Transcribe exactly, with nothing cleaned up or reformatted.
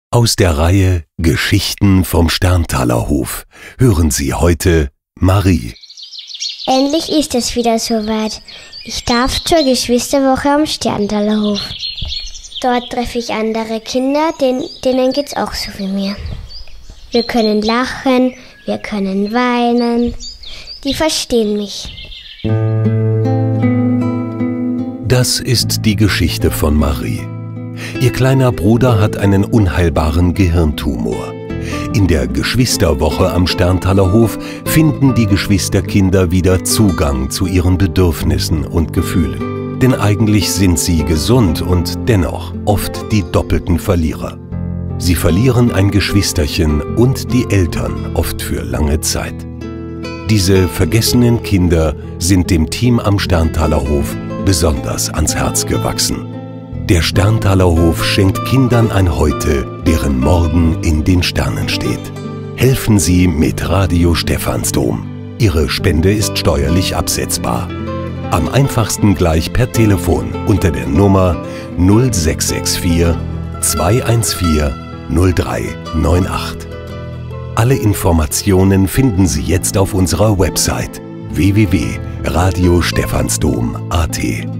Aus der Reihe Geschichten vom Sterntalerhof hören Sie heute Marie. Endlich ist es wieder soweit. Ich darf zur Geschwisterwoche am Sterntalerhof. Dort treffe ich andere Kinder, denen, denen geht's auch so wie mir. Wir können lachen, wir können weinen. Die verstehen mich. Das ist die Geschichte von Marie. Ihr kleiner Bruder hat einen unheilbaren Gehirntumor. In der Geschwisterwoche am Sterntalerhof finden die Geschwisterkinder wieder Zugang zu ihren Bedürfnissen und Gefühlen. Denn eigentlich sind sie gesund und dennoch oft die doppelten Verlierer. Sie verlieren ein Geschwisterchen und die Eltern oft für lange Zeit. Diese vergessenen Kinder sind dem Team am Sterntalerhof besonders ans Herz gewachsen. Der Sterntalerhof schenkt Kindern ein Heute, deren Morgen in den Sternen steht. Helfen Sie mit Radio Stephansdom. Ihre Spende ist steuerlich absetzbar. Am einfachsten gleich per Telefon unter der Nummer null sechs sechs vier, zwei eins vier, null drei neun acht. Alle Informationen finden Sie jetzt auf unserer Website w w w punkt radio stephansdom punkt a t.